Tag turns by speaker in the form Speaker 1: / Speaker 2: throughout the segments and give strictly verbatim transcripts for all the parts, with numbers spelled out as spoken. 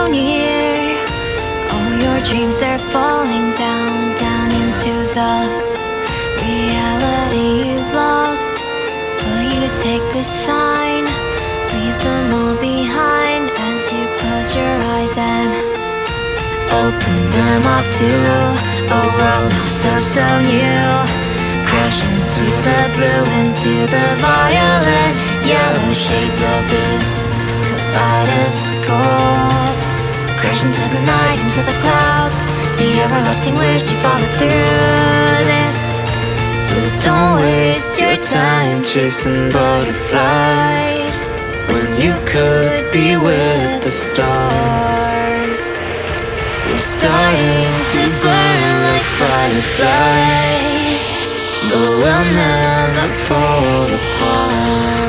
Speaker 1: so near. All your dreams, they're falling down, down into the reality you've lost. Will you take this sign, leave them all behind as you close your eyes and open them up to a world so, so new? Crash into the blue, into the violet yellow shades of this kaleidoscope. Crash into the night, into the clouds, the everlasting wish to follow through this. But don't waste your time chasing butterflies when you could be with the stars. We're starting to burn like fireflies, but we'll never fall apart.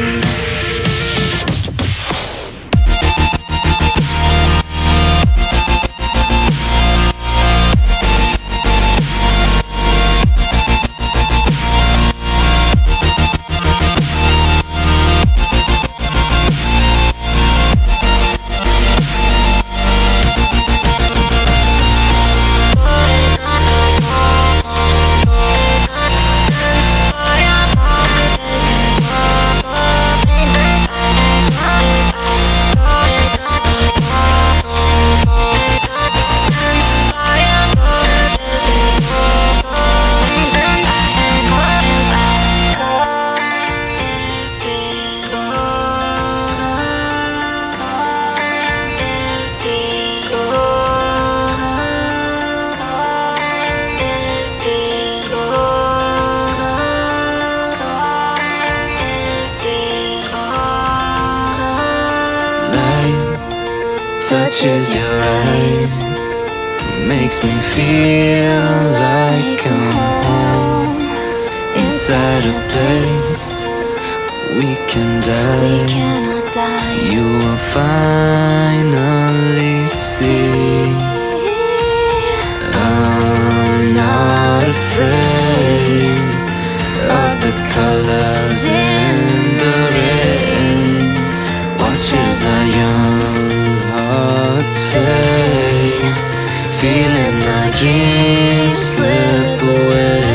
Speaker 1: Touches your eyes, makes me feel like I'm home. Inside a place we can die, we cannot die.
Speaker 2: You will finally see I'm not afraid of the colors in the rain. Watch as our young hearts fade, feeling my dreams slip away.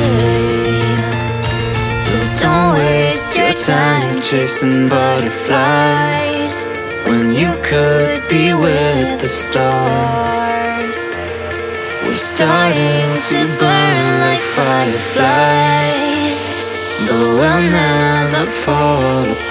Speaker 2: But don't waste your time chasing butterflies when you could be with the stars. We're starting to burn like fireflies, but we'll never fall apart.